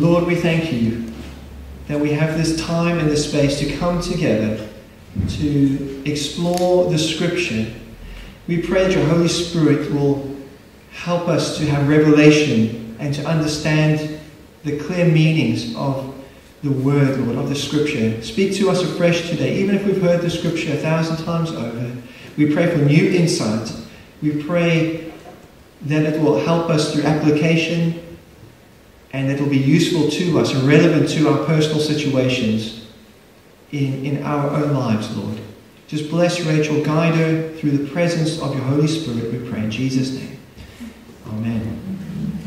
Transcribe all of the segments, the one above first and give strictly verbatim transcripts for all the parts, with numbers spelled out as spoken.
Lord, we thank you that we have this time and this space to come together to explore the Scripture. We pray that your Holy Spirit will help us to have revelation and to understand the clear meanings of the Word, Lord, of the Scripture. Speak to us afresh today, even if we've heard the Scripture a thousand times over. We pray for new insight. We pray that it will help us through application and it will be useful to us and relevant to our personal situations in, in our own lives, Lord. Just bless Rachael, guide her through the presence of your Holy Spirit, we pray in Jesus' name. Amen.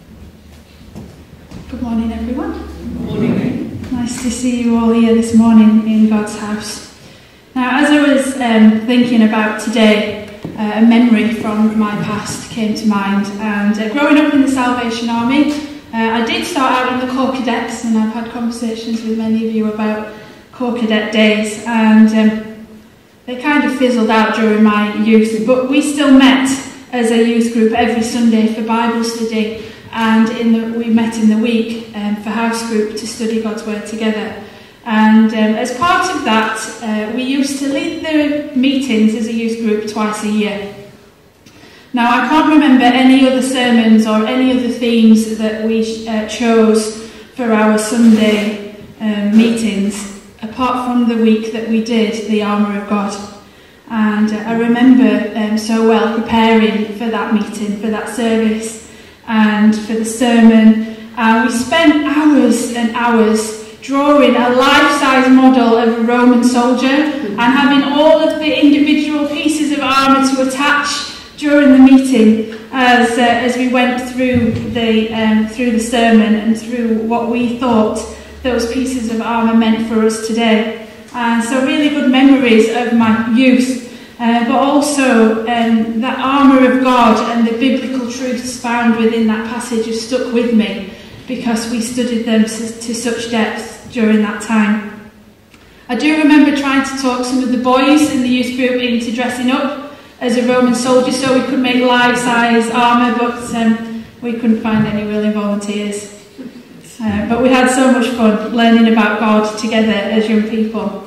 Good morning, everyone. Good morning. Nice to see you all here this morning in God's house. Now, as I was um, thinking about today, uh, a memory from my past came to mind. And uh, growing up in the Salvation Army, uh, I did start out in the Corps Cadets, and I've had conversations with many of you about Corps Cadet days. And um, they kind of fizzled out during my youth, but we still met as a youth group every Sunday for Bible study. And in the, we met in the week um, for house group to study God's Word together. And um, as part of that, uh, we used to lead the meetings as a youth group twice a year. Now, I can't remember any other sermons or any other themes that we uh, chose for our Sunday um, meetings, apart from the week that we did the Armour of God. And uh, I remember um, so well preparing for that meeting, for that service, and for the sermon. Uh, we spent hours and hours drawing a life-size model of a Roman soldier and having all of the individual pieces of armour to attach during the meeting as uh, as we went through the um, through the sermon and through what we thought those pieces of armour meant for us today. And so really good memories of my youth. Uh, but also um, that armour of God and the biblical truths found within that passage have stuck with me because we studied them to, to such depth during that time. I do remember trying to talk some of the boys in the youth group into dressing up as a Roman soldier so we could make life-size armour, but um, we couldn't find any willing volunteers. Uh, but we had so much fun learning about God together as young people.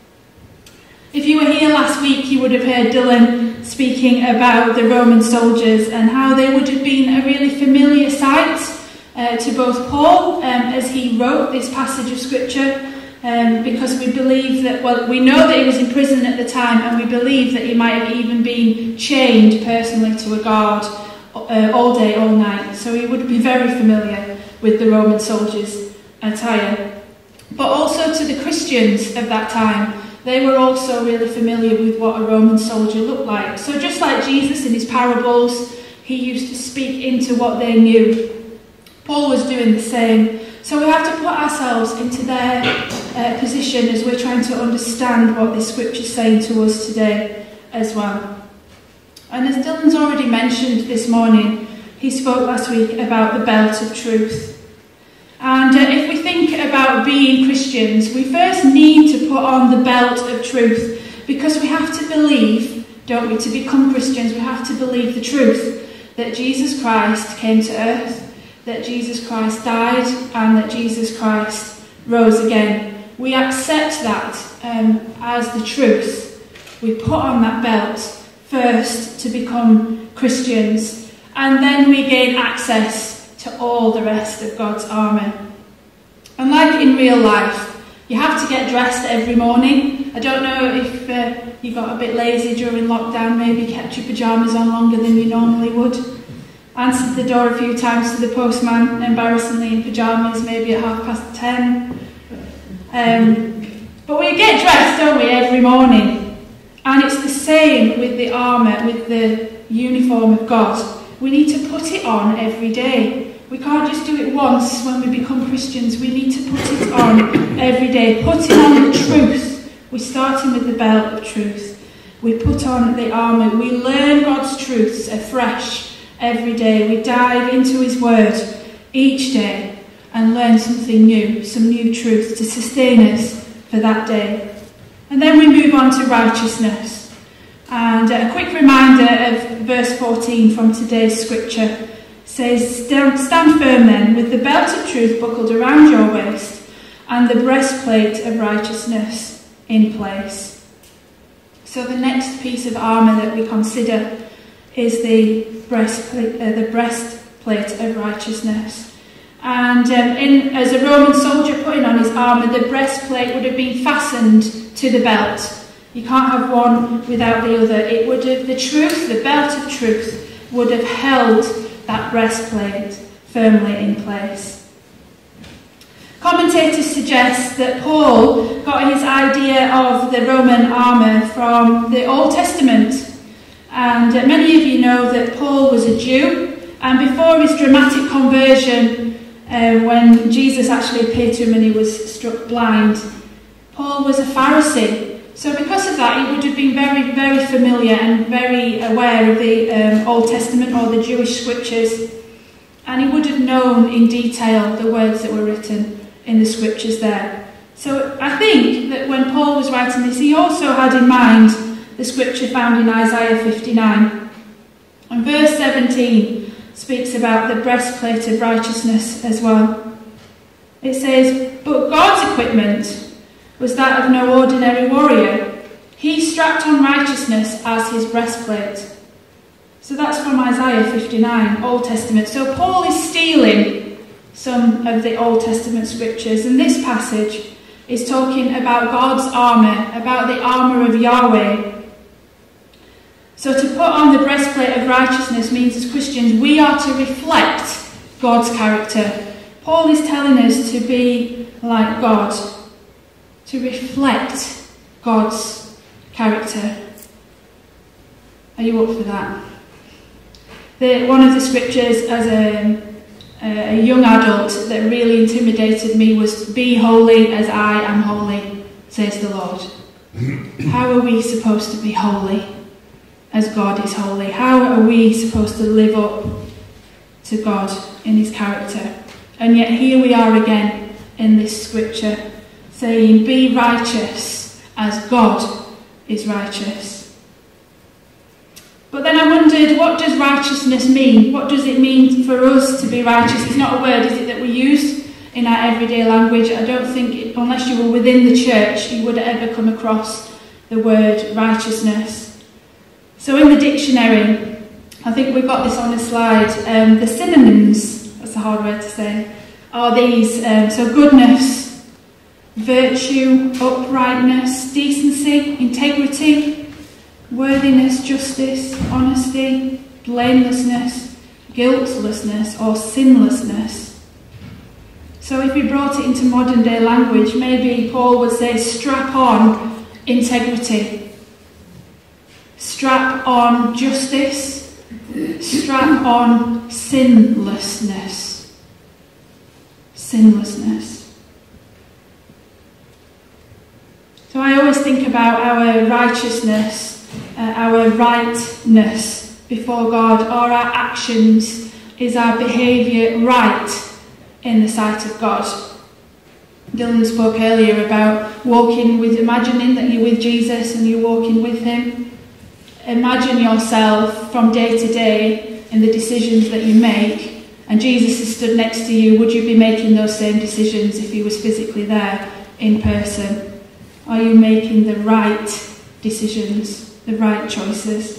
If you were here last week, you would have heard Dylan speaking about the Roman soldiers and how they would have been a really familiar sight uh, to both Paul um, as he wrote this passage of Scripture, um, because we believe that, well, we know that he was in prison at the time, and we believe that he might have even been chained personally to a guard uh, all day, all night. So he would be very familiar with the Roman soldiers' attire. But also to the Christians of that time, they were also really familiar with what a Roman soldier looked like. So just like Jesus in his parables, he used to speak into what they knew. Paul was doing the same. So we have to put ourselves into their uh, position as we're trying to understand what this scripture is saying to us today as well. And as Dylan's already mentioned this morning, he spoke last week about the belt of truth. And uh, if we think about being Christians, we first need to put on the belt of truth, because we have to believe, don't we, to become Christians, we have to believe the truth, that Jesus Christ came to earth, that Jesus Christ died, and that Jesus Christ rose again. We accept that um, as the truth. We put on that belt first to become Christians, and then we gain access to all the rest of God's armour. And like in real life, you have to get dressed every morning. I don't know if uh, you got a bit lazy during lockdown, maybe kept your pyjamas on longer than you normally would. Answered the door a few times to the postman, embarrassingly in pyjamas, maybe at half past ten. Um, but we get dressed, don't we, every morning. And it's the same with the armour, with the uniform of God. We need to put it on every day. We can't just do it once when we become Christians. We need to put it on every day. Putting on the truth. We're starting with the belt of truth. We put on the armour. We learn God's truths afresh every day. We dive into his word each day and learn something new, some new truth to sustain us for that day. And then we move on to righteousness. And a quick reminder of verse fourteen from today's scripture. says, stand, stand firm then, with the belt of truth buckled around your waist, and the breastplate of righteousness in place. So the next piece of armour that we consider is the breastplate, uh, the breastplate of righteousness. And um, in, as a Roman soldier putting on his armour, the breastplate would have been fastened to the belt. You can't have one without the other. It would have, the truth, the belt of truth, would have held that breastplate firmly in place. Commentators suggest that Paul got his idea of the Roman armour from the Old Testament. And uh, many of you know that Paul was a Jew, and before his dramatic conversion, uh, when Jesus actually appeared to him and he was struck blind, Paul was a Pharisee. So because of that, he would have been very, very familiar and very aware of the um, Old Testament or the Jewish scriptures. And he would have known in detail the words that were written in the scriptures there. So I think that when Paul was writing this, he also had in mind the scripture found in Isaiah fifty-nine. And verse seventeen speaks about the breastplate of righteousness as well. It says, but God's equipment was that of no ordinary warrior. He strapped on righteousness as his breastplate. So that's from Isaiah fifty-nine, Old Testament. So Paul is stealing some of the Old Testament scriptures, and this passage is talking about God's armour, about the armour of Yahweh. So to put on the breastplate of righteousness means as Christians we are to reflect God's character. Paul is telling us to be like God, to reflect God's character. Are you up for that? The, one of the scriptures as a, a young adult that really intimidated me was, be holy as I am holy, says the Lord. How are we supposed to be holy as God is holy? How are we supposed to live up to God in his character? And yet here we are again in this scripture, saying, be righteous as God is righteous. But then I wondered, what does righteousness mean? What does it mean for us to be righteous? It's not a word, is it, that we use in our everyday language? I don't think, it, unless you were within the church, you would ever come across the word righteousness. So in the dictionary, I think we've got this on the slide, um, the synonyms, that's a hard word to say, are these. Um, so goodness, virtue, uprightness, decency, integrity, worthiness, justice, honesty, blamelessness, guiltlessness, or sinlessness. So if we brought it into modern day language, maybe Paul would say, strap on integrity, strap on justice, strap on sinlessness. Sinlessness. So I always think about our righteousness, uh, our rightness before God, or our actions. Is our behaviour right in the sight of God? Dylan spoke earlier about walking with, imagining that you're with Jesus and you're walking with him. Imagine yourself from day to day in the decisions that you make, and Jesus is stood next to you. Would you be making those same decisions if he was physically there in person? Are you making the right decisions, the right choices?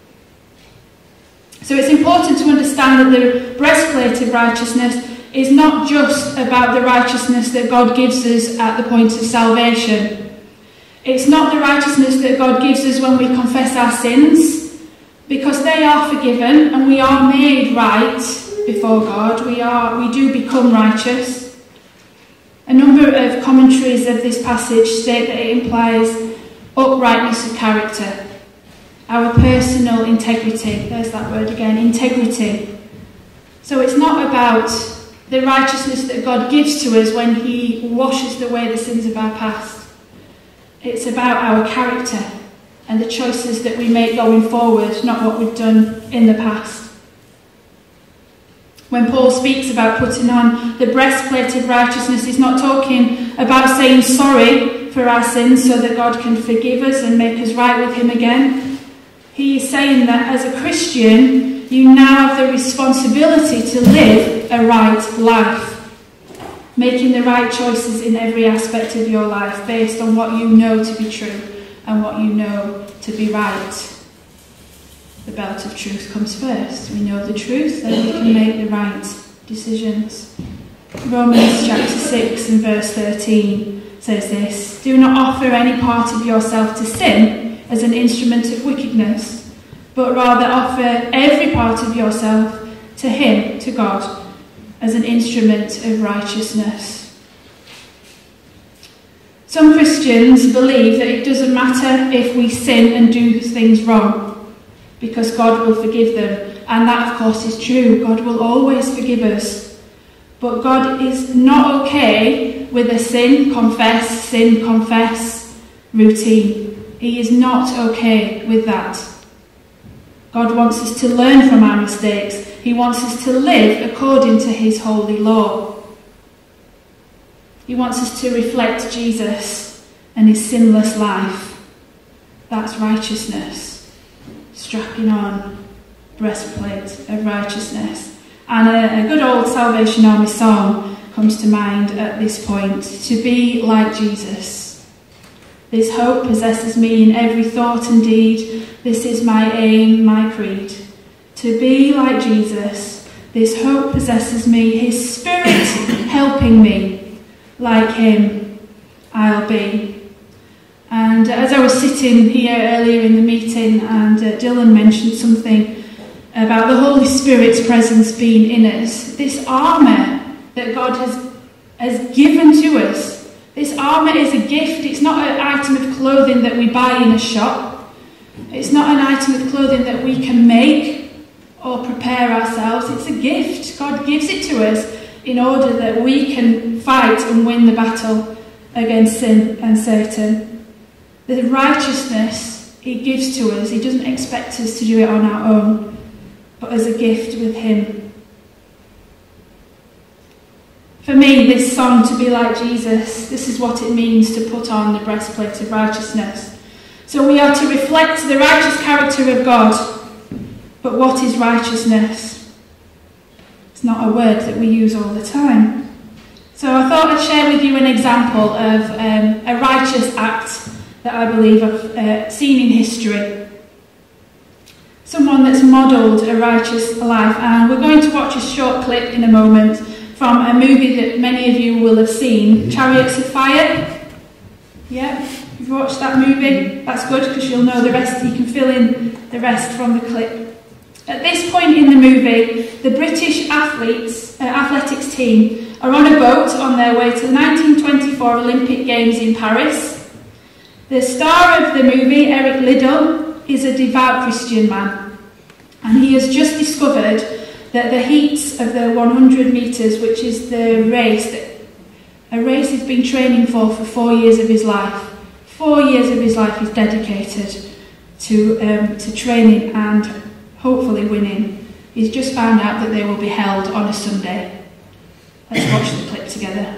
So it's important to understand that the breastplate of righteousness is not just about the righteousness that God gives us at the point of salvation. It's not the righteousness that God gives us when we confess our sins, because they are forgiven and we are made right before God. We are, we do become righteous. A number of commentaries of this passage state that it implies uprightness of character, our personal integrity. There's that word again, integrity. So it's not about the righteousness that God gives to us when he washes away the sins of our past. It's about our character and the choices that we make going forward, not what we've done in the past. When Paul speaks about putting on the breastplate of righteousness, he's not talking about saying sorry for our sins so that God can forgive us and make us right with him again. He is saying that as a Christian, you now have the responsibility to live a right life, making the right choices in every aspect of your life based on what you know to be true and what you know to be right. The belt of truth comes first. We know the truth, then we can make the right decisions. Romans chapter six and verse thirteen says this: do not offer any part of yourself to sin as an instrument of wickedness, but rather offer every part of yourself to him, to God, as an instrument of righteousness. Some Christians believe that it doesn't matter if we sin and do things wrong, because God will forgive them. And that, of course, is true. God will always forgive us. But God is not okay with a sin, confess, sin, confess routine. He is not okay with that. God wants us to learn from our mistakes. He wants us to live according to his holy law. He wants us to reflect Jesus and his sinless life. That's righteousness. Strapping on breastplate of righteousness. And a, a good old Salvation Army song comes to mind at this point: to be like Jesus. This hope possesses me in every thought and deed. This is my aim, my creed. To be like Jesus. This hope possesses me. His Spirit helping me. Like him, I'll be. And as I was sitting here earlier in the meeting, and uh, Dylan mentioned something about the Holy Spirit's presence being in us, this armour that God has, has given to us, this armour is a gift. It's not an item of clothing that we buy in a shop. It's not an item of clothing that we can make or prepare ourselves. It's a gift. God gives it to us in order that we can fight and win the battle against sin and Satan. The righteousness he gives to us, he doesn't expect us to do it on our own, but as a gift with him. For me, this song, To Be Like Jesus, this is what it means to put on the breastplate of righteousness. So we are to reflect the righteous character of God. But what is righteousness? It's not a word that we use all the time. So I thought I'd share with you an example of um, a righteous act that I believe I've uh, seen in history. Someone that's modelled a righteous life. And we're going to watch a short clip in a moment from a movie that many of you will have seen, Chariots of Fire. Yeah, you've watched that movie? That's good, because you'll know the rest. You can fill in the rest from the clip. At this point in the movie, the British athletes, uh, athletics team are on a boat on their way to the nineteen twenty-four Olympic Games in Paris. The star of the movie, Eric Liddell, is a devout Christian man, and he has just discovered that the heats of the one hundred metres, which is the race, that a race he's been training for for four years of his life, four years of his life he's dedicated to, um, to training and hopefully winning. He's just found out that they will be held on a Sunday. Let's watch the clip together.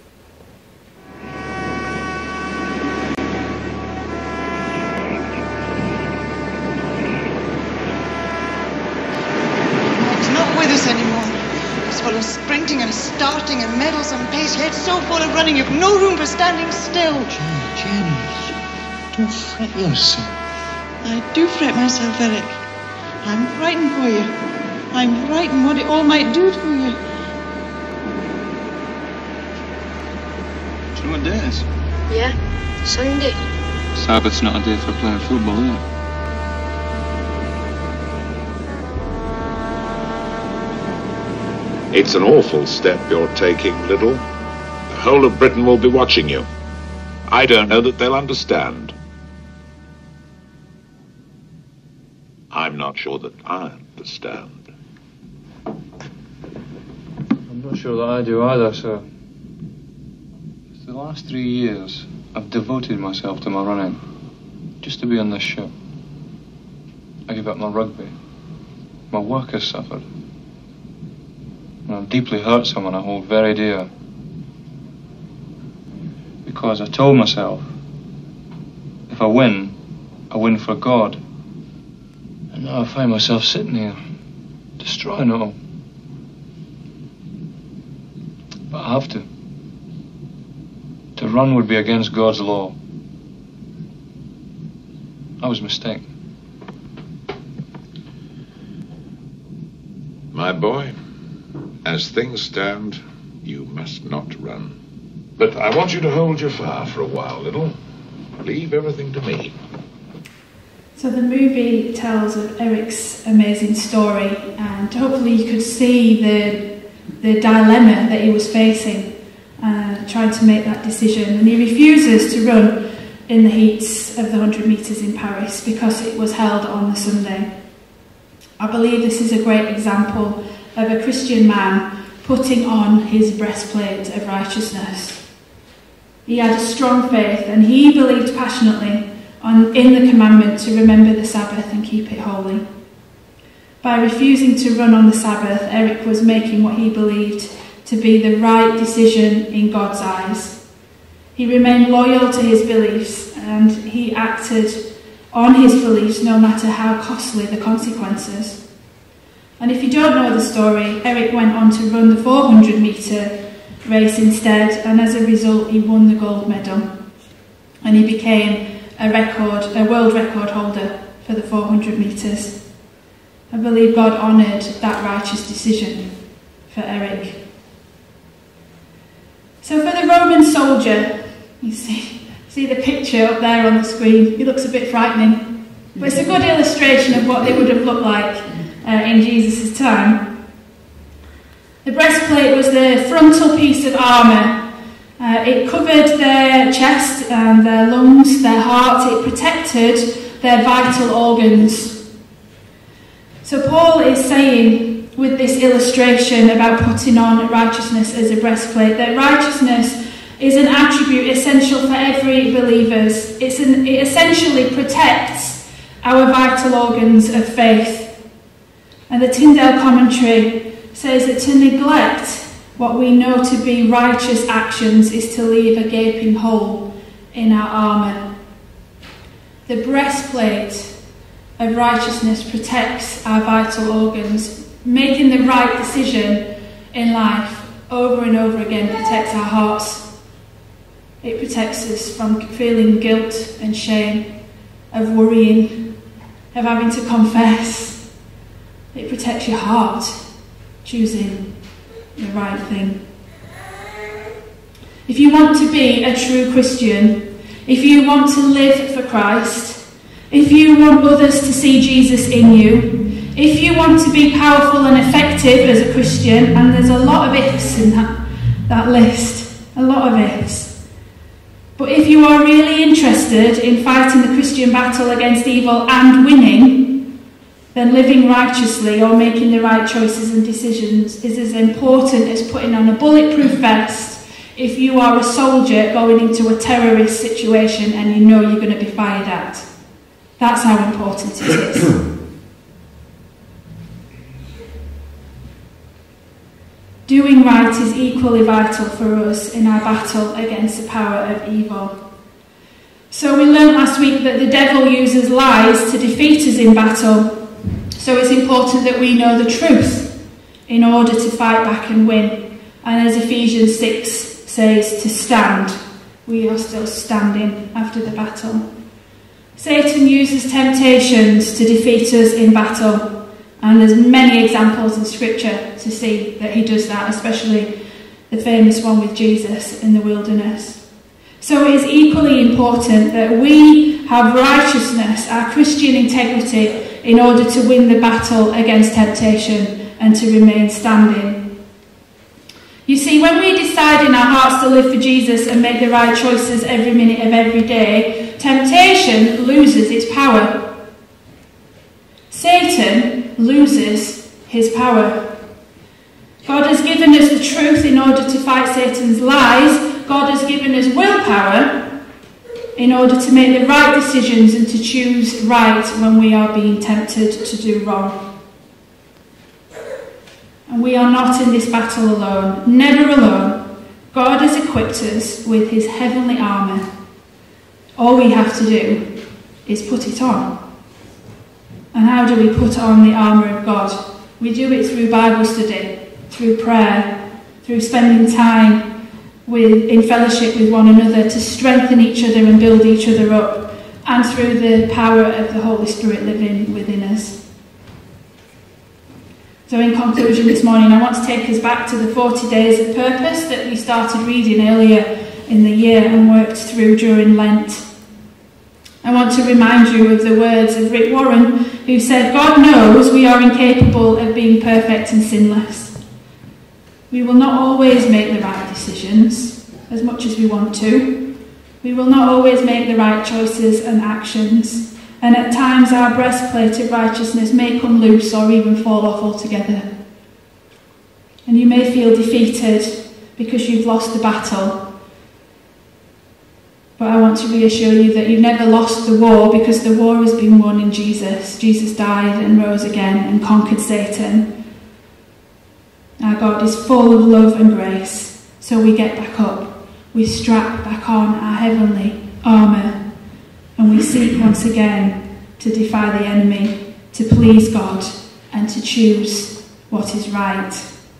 Sprinting and starting and medals and pace, head so full of running you've no room for standing still. Jenny, Jenny, don't fret yourself. I do fret myself, Eric. I'm frightened for you. I'm frightened what it all might do to you. Do you know what day it is? Yeah, Sunday. Sabbath's not a day for playing football, is it? It's an awful step you're taking, Liddell. The whole of Britain will be watching you. I don't know that they'll understand. I'm not sure that I understand. I'm not sure that I do either, sir. For the last three years, I've devoted myself to my running, just to be on this ship. I gave up my rugby. My work has suffered. And I've deeply hurt someone I hold very dear. Because I told myself, if I win, I win for God. And now I find myself sitting here, destroying it all. But I have to. To run would be against God's law. I was mistaken. My boy, as things stand, you must not run. But I want you to hold your fire for a while, little. Leave everything to me. So the movie tells of Eric's amazing story, and hopefully you could see the the dilemma that he was facing, uh, trying to make that decision. And he refuses to run in the heats of the one hundred metres in Paris because it was held on the Sunday. I believe this is a great example of a Christian man putting on his breastplate of righteousness. He had a strong faith and he believed passionately on, in the commandment to remember the Sabbath and keep it holy. By refusing to run on the Sabbath, Eric was making what he believed to be the right decision in God's eyes. He remained loyal to his beliefs and he acted on his beliefs no matter how costly the consequences. And if you don't know the story, Eric went on to run the four hundred metre race instead, and as a result he won the gold medal. And he became a record, a world record holder for the four hundred metres. I believe God honoured that righteous decision for Eric. So for the Roman soldier, you see, see the picture up there on the screen. He looks a bit frightening, but it's a good illustration of what they would have looked like uh, in Jesus' time. The breastplate was the frontal piece of armour. Uh, it covered their chest and their lungs, their heart. It protected their vital organs. So Paul is saying with this illustration about putting on righteousness as a breastplate, that righteousness is an attribute essential for every believer. It's an, it essentially protects our vital organs of faith. And the Tyndale commentary says that to neglect what we know to be righteous actions is to leave a gaping hole in our armour. The breastplate of righteousness protects our vital organs. Making the right decision in life over and over again protects our hearts. It protects us from feeling guilt and shame, of worrying, of having to confess. It protects your heart, choosing the right thing. If you want to be a true Christian, if you want to live for Christ, if you want others to see Jesus in you, if you want to be powerful and effective as a Christian, and there's a lot of ifs in that, that list, a lot of ifs. But if you are really interested in fighting the Christian battle against evil and winning, then living righteously or making the right choices and decisions is as important as putting on a bulletproof vest if you are a soldier going into a terrorist situation and you know you're going to be fired at. That's how important it is. Doing right is equally vital for us in our battle against the power of evil. So we learned last week that the devil uses lies to defeat us in battle. So it's important that we know the truth in order to fight back and win. And as Ephesians six says, to stand. We are still standing after the battle. Satan uses temptations to defeat us in battle, and there's many examples in Scripture to see that he does that, especially the famous one with Jesus in the wilderness. So it is equally important that we have righteousness, our Christian integrity, in order to win the battle against temptation and to remain standing. You see, when we decide in our hearts to live for Jesus and make the right choices every minute of every day, temptation loses its power. Satan loses his power. God has given us the truth in order to fight Satan's lies. God has given us willpower in order to make the right decisions and to choose right when we are being tempted to do wrong. And we are not in this battle alone, never alone. God has equipped us with his heavenly armour. All we have to do is put it on. And how do we put on the armour of God? We do it through Bible study, through prayer, through spending time with, in fellowship with one another to strengthen each other and build each other up, and through the power of the Holy Spirit living within us. So in conclusion this morning, I want to take us back to the forty days of purpose that we started reading earlier in the year and worked through during Lent. I want to remind you of the words of Rick Warren, who said, "God knows we are incapable of being perfect and sinless. We will not always make the right decisions, as much as we want to. We will not always make the right choices and actions. And at times our breastplate of righteousness may come loose or even fall off altogether. And you may feel defeated because you've lost the battle. But I want to reassure you that you've never lost the war, because the war has been won in Jesus. Jesus died and rose again and conquered Satan. Our God is full of love and grace, so we get back up. We strap back on our heavenly armour, and we seek once again to defy the enemy, to please God, and to choose what is right.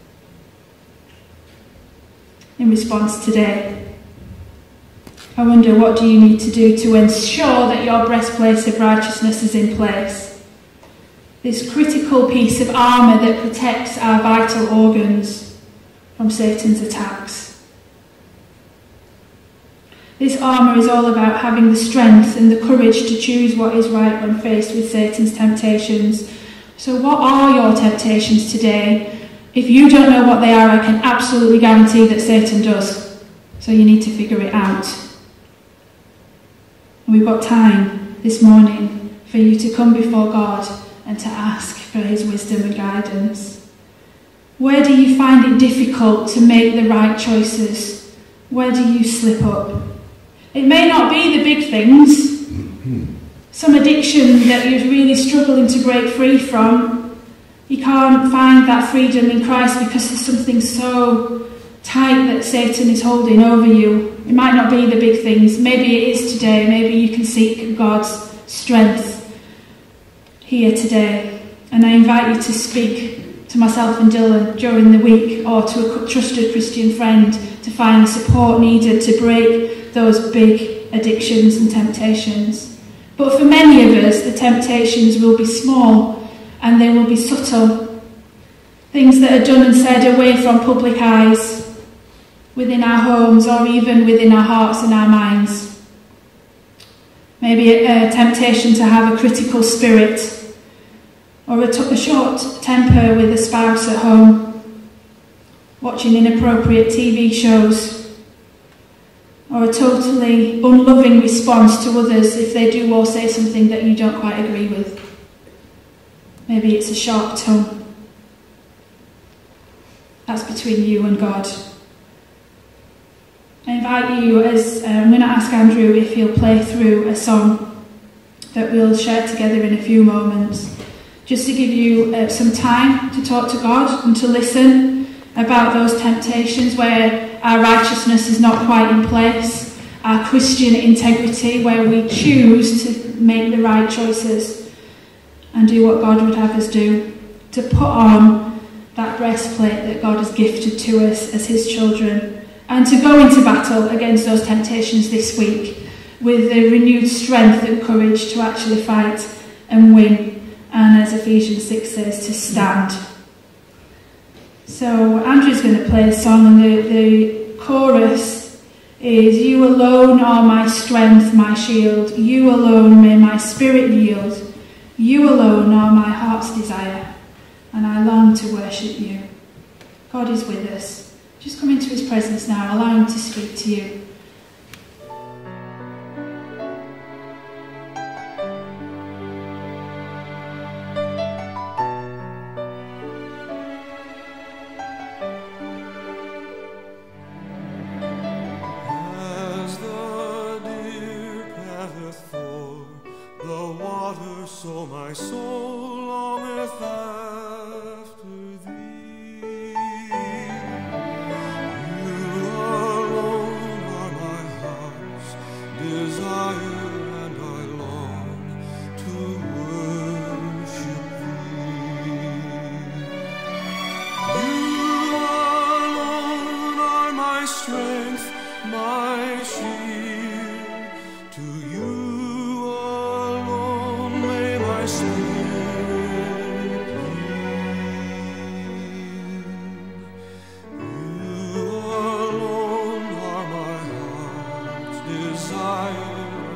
In response today, I wonder, what do you need to do to ensure that your breastplate of righteousness is in place? This critical piece of armour that protects our vital organs from Satan's attacks. This armour is all about having the strength and the courage to choose what is right when faced with Satan's temptations. So what are your temptations today? If you don't know what they are, I can absolutely guarantee that Satan does. So you need to figure it out. We've got time this morning for you to come before God and to ask for his wisdom and guidance. Where do you find it difficult to make the right choices? Where do you slip up? It may not be the big things, some addiction that you're really struggling to break free from. You can't find that freedom in Christ because there's something so tight that Satan is holding over you. It might not be the big things. Maybe it is today. Maybe you can seek God's strength here today. And I invite you to speak to myself and Dylan during the week, or to a trusted Christian friend, to find the support needed to break those big addictions and temptations. But for many of us, the temptations will be small and they will be subtle. Things that are done and said away from public eyes, within our homes, or even within our hearts and our minds. Maybe a, a temptation to have a critical spirit, or a, t- a short temper with a spouse at home, watching inappropriate T V shows, or a totally unloving response to others if they do or say something that you don't quite agree with. Maybe it's a sharp tone. That's between you and God. I invite you, as uh, I'm going to ask Andrew if he'll play through a song that we'll share together in a few moments, just to give you uh, some time to talk to God and to listen about those temptations where our righteousness is not quite in place, our Christian integrity, where we choose to make the right choices and do what God would have us do, to put on that breastplate that God has gifted to us as his children, and to go into battle against those temptations this week with the renewed strength and courage to actually fight and win, and as Ephesians six says, to stand. So Andrew's going to play a song, and the, the chorus is, "You alone are my strength, my shield. You alone may my spirit yield. You alone are my heart's desire, and I long to worship you." God is with us. Just come into his presence now, allow him to speak to you. As the deer panteth for the water, so my soul longeth after thee. You alone my shield. To you alone may my spirit yield. You alone are my heart's desire.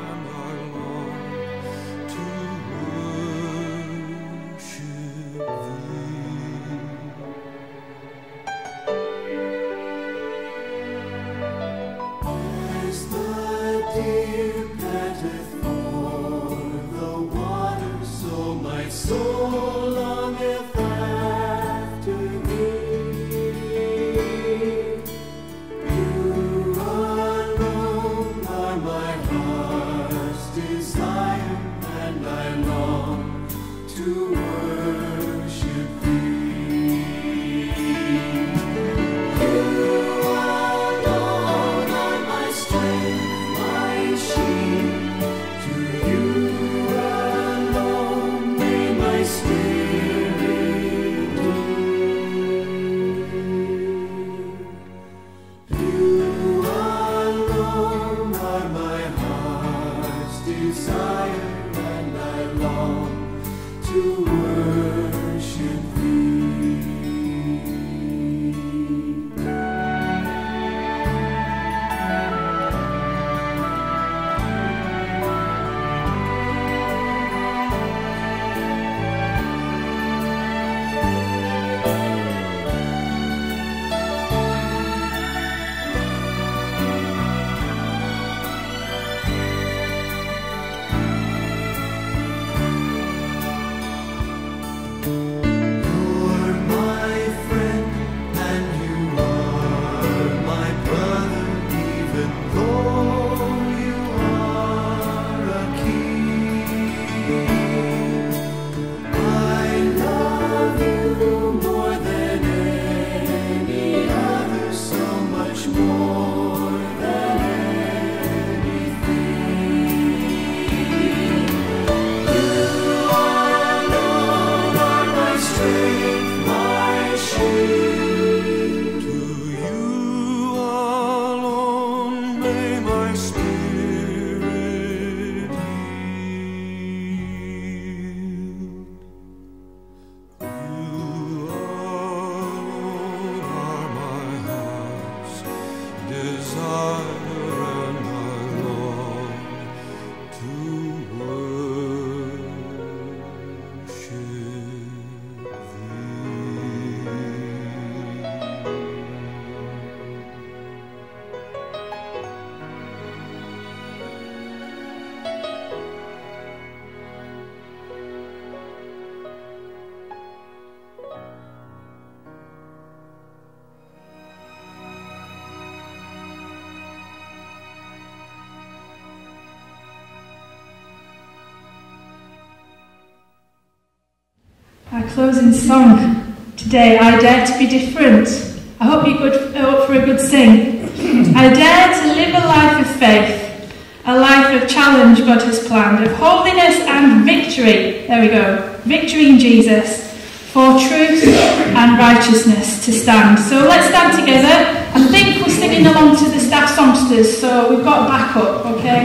Our closing song today, I Dare to Be Different. I hope you're good, up for a good sing. I dare to live a life of faith, a life of challenge God has planned, of holiness and victory. There we go. Victory in Jesus, for truth and righteousness to stand. So let's stand together. I think we're singing along to the staff songsters, so we've got backup, okay?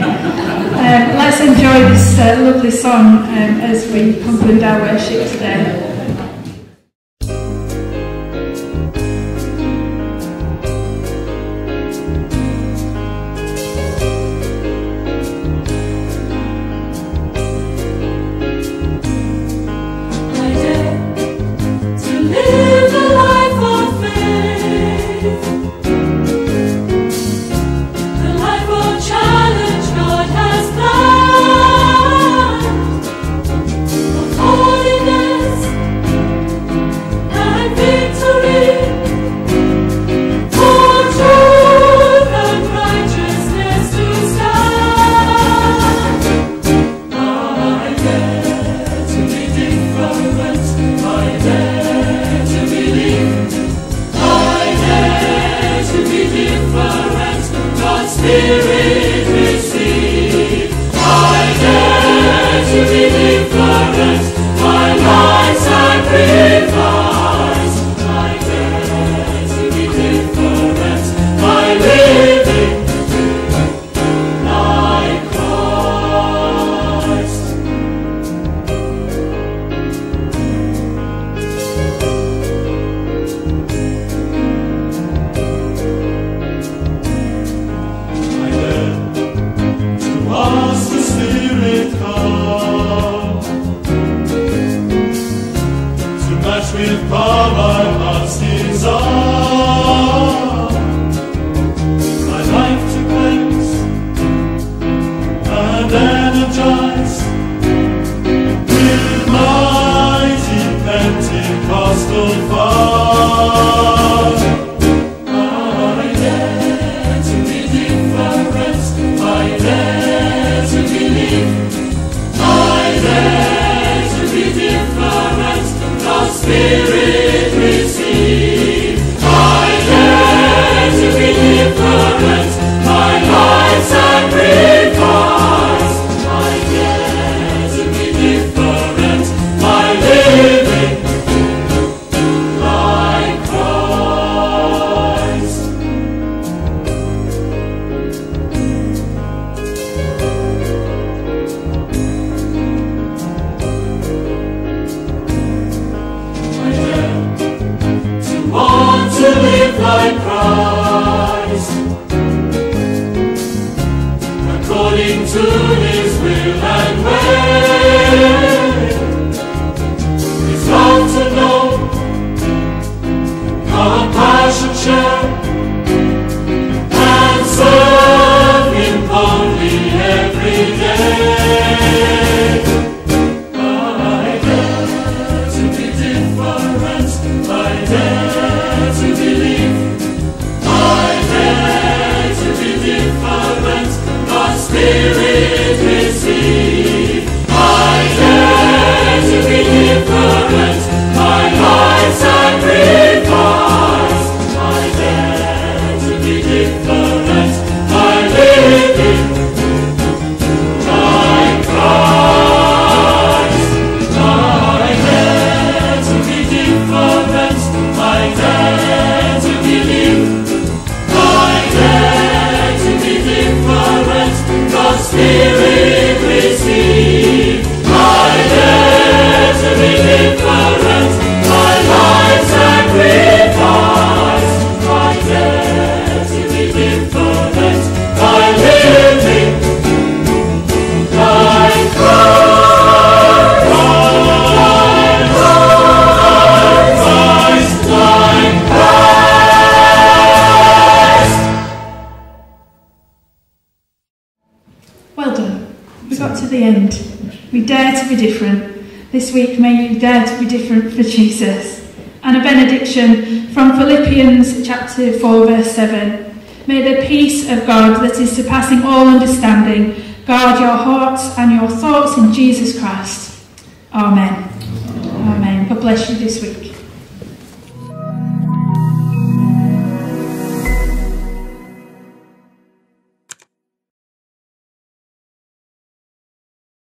Um, let's enjoy this uh, lovely song um, as we conclude our worship today. My living to live like Christ, according to His will and way. His love to know, compassion share, and serve Him boldly every day. I dare to be different, I dare to believe, I dare to be different, God's Spirit receive. I dare to be different, my life sacrifice. I dare to be different, I live in like Christ. I dare to be different, I dare to believe, I dare to be different, God's Spirit receive. I dare to be different, my life sacrifice. I dare to be different, I live in like Christ, like Christ, like Christ. Well done. We got to the end. We dare to be different. This week, may you dare to be different for Jesus. And a benediction from Philippians chapter four, verse seven. May the peace of God that is surpassing all understanding guard your hearts and your thoughts in Jesus Christ. Amen. Amen. God bless you this week.